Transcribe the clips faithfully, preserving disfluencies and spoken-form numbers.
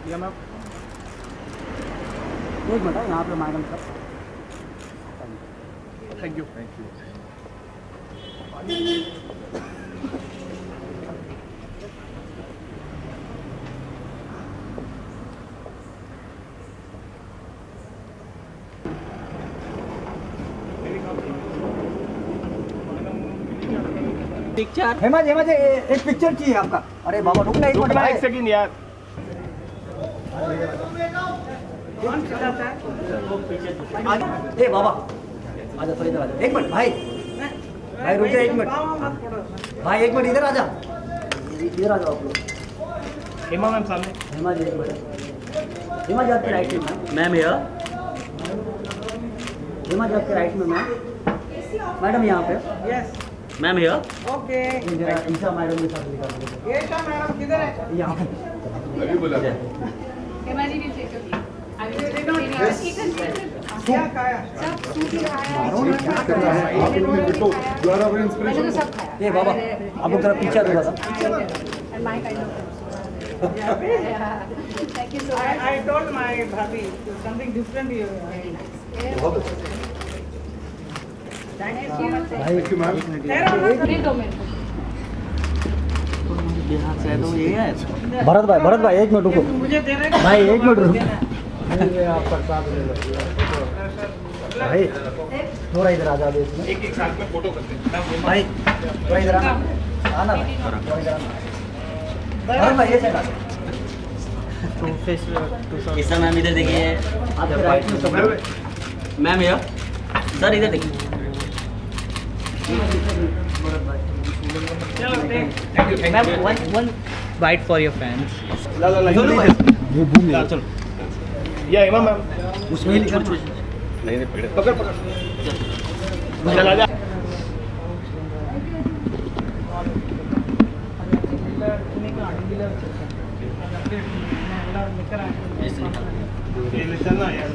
या मैम एक मिनट यहाँ पे madam sir. Thank you thank you. Picture Hema Hema ji एक पिक्चर चाहिए आपका। अरे बाबा रुकना एक मिनट, एक सेकंड यार। ए बाबा आजा थोड़ी देर आजा, एक मिनट भाई भाई रुक जा एक मिनट भाई, एक मिनट इधर आजा, इधर आ जाओ आप लोग। हेमा मैम सामने। हेमा जी एक मिनट, हेमा जी आपके राइट में मैम है, हेमा जी आपके राइट में मैम, मैडम यहाँ पे यस मैम है। ओके ईशा मैडम के साथ निकाल ये ईशा मैडम किधर है? यहाँ पे अभी बोला Hema ji will take a seat. I will take a seat. क्या खाया? सब सूट ही खाया। मैंने तो सब खाया। ये बाबा आप लोग जरा पीछे थोड़ा सा। And my kind of food. Yeah. Thank you so I, much. I told my bhabhi something different you. Very nice. Thank you so much. भाई थैंक यू मैम। दे दो मेरे को। बिहार से है तो ये है। भरत भाई भरत भाई एक मिनट रुको मुझे दे रहे भाई, एक मिनट रुको आप प्रसाद ले लो भाई, थोड़ा इधर आ जाओ इसमें। एक एक साथ में फोटो करते हैं भाई थोड़ा इधर आना, आना भाई थोड़ा इधर आना। भरत भाई ये साइड आ। ईशा मैम इधर देखिए, आपके राइट में सब लोग। मैम है सर, इधर देखिए। चलो देख ma'am one one bite for your fans. ला ला ला ये घूम ला, चलो या हेमा मैम उसमें ही लिखा नहीं नहीं पकड़ पकड़ पकड़ चला जा। चलना यार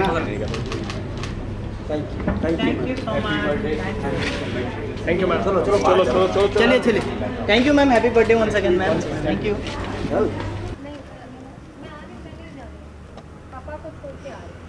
thank you so much. Thank you ma'am. चलो चलो चलो चलो चलिए चलिए, thank you ma'am, happy birthday one second ma'am, thank you. पापा को छोड़ के आ रही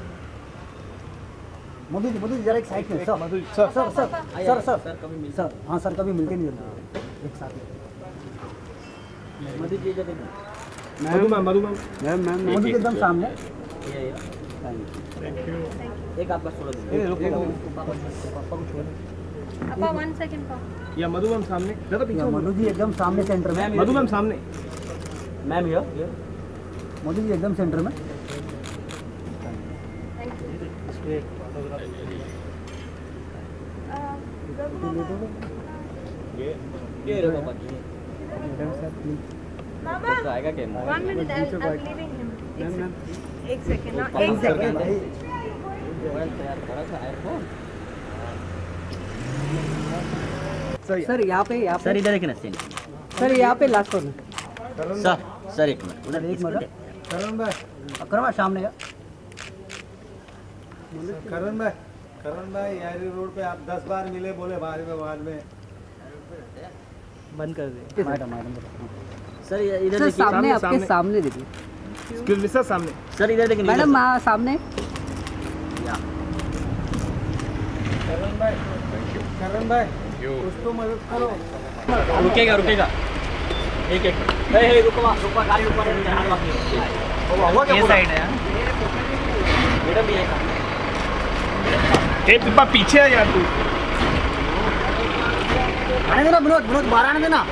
मधु जी मधु जी जरा एक साइड में sir Madhu sir sir sir sir sir sir हाँ सर कभी मिलते नहीं रहते एक साथ में। मधु जी इधर देखिए। Madhu ma'am Madhu ma'am ma'am ma'am Madhu के एकदम सामने। ये ये थैंक यू। एक आपका छोड़ दीजिए। पापा को छोड़। पापा वन सेकंड का या मधु मैम सामने, ज्यादा पीछे मधु मधु जी एकदम सामने सेंटर में। मधु मैम सामने। मैम है मधु जी एकदम सेंटर में। ये ये रहो पापा जी। मामा तो आएगा क्या? One minute I am leaving him. एक सेकंड ना एक सेकंड मोबाइल तैयार करा था आईफोन। सर यहाँ पे यहाँ सर इधर देखिए ना सीन। सर यहाँ पे लास्ट कॉर्नर। सर सर एक मिनट उधर एक मिनट करण भाई अकरमा सामने का। करण भाई करण भाई यारी रोड पे आप दस बार मिले, बोले बाद में बाद में बंद कर दे। मैडम मैडम सर इधर सर देखिए, सामने आपके सामने। सामने देखिए। एक्सक्यूज मी सर सामने। सर इधर देखिए मैडम आ, सामने। करण भाई करण भाई कुछ तो मदद करो। रुकेगा रुकेगा एक एक हे हे रुको रुको गाड़ी ऊपर है, हाथ रख लो। ये साइड है मैडम भी है। ए पिप्पा पीछे आ यार तू। आने देना विनोद, विनोद बाहर आने देना।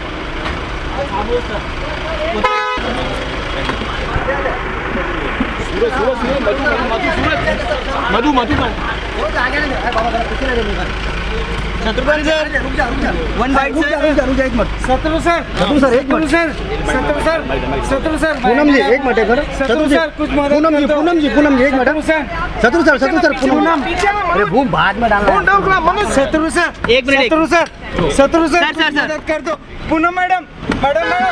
सूरज सूरज सूरज मधु मधु सूरज मधु मधु मधु विनोद आगे आने दे। अरे बाबा जरा पीछे ले दे मुझे। शत्रुघ्न सर रुक जा रुक जा वन बाइट रुक जा रुक जा रुक जा एक मिनट। शत्रु सर शत्रु सर एक minute. Sir Shatru sir Shatru sir Poonam ji एक मिनट एक मिनट। शत्रु सर कुछ मदद पूनम जी पूनम जी पूनम जी एक minute. Sir Shatru sir Shatru sir Poonam. अरे भूम बाद में डालना। शत्रु सर एक मिनट शत्रु sir Shatru sir sir, sir, sir. मदद कर दो। Poonam madam madam madam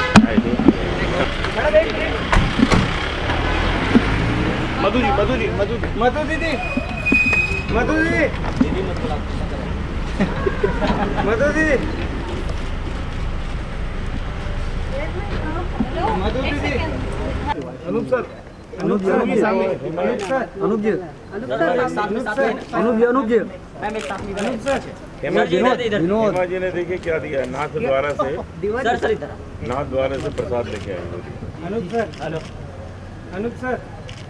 Madhu ji Madhu ji Madhu ji Madhu दीदी मधु दीदी मधु दीदी हेलो मधु एक दीदी। Second Anoop sir Anoop sir Anoop sir Anoop ji साथ में साथ में अनूप जी अनूप जी मैम एक साथ में अनूप सर हेमा जी इधर इधर विनोद हेमा जी ने देखिए क्या दिया है, नाथ द्वारा से सर सर इधर नाथ द्वारा से प्रसाद लेके आए वो। Anoop sir hello Anoop sir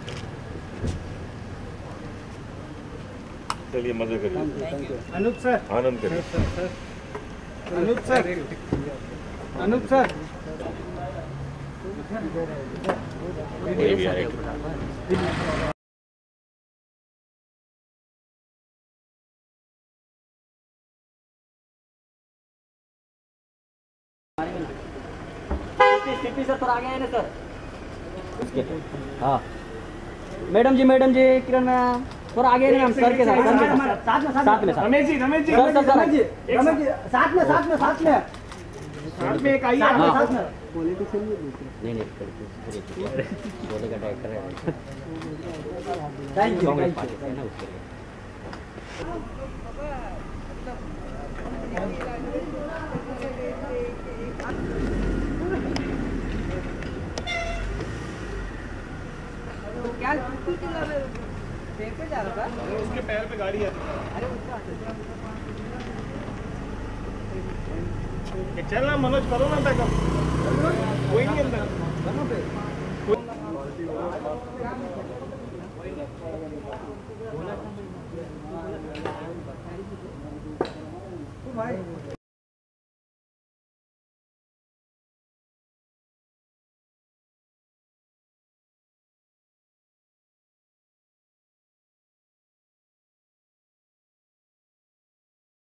चलिए मजे करिए, अनूप सर आनंद करिए। अनूप सर अनूप सर ये भी आएगा। सीपी सर थोड़ा आगे आए ना सर हाँ madam ji madam ji Kiran ma'am थोड़ा आगे नहीं हम सर के साथ सर के साथ साथ में साथ में साथ Ramesh ji Ramesh ji sir sir sir Ramesh ji Ramesh ji साथ में साथ में साथ में साथ में एक आइए साथ में हाँ। साथ में नहीं नहीं बोले का डायरेक्टर है thank you Congress thank party है यू ना उसके लिए क्या पे जा रहा था? उसके पैर पे गाड़ी है। चल ना मनोज करो ना बैकअप, कोई नहीं अंदर।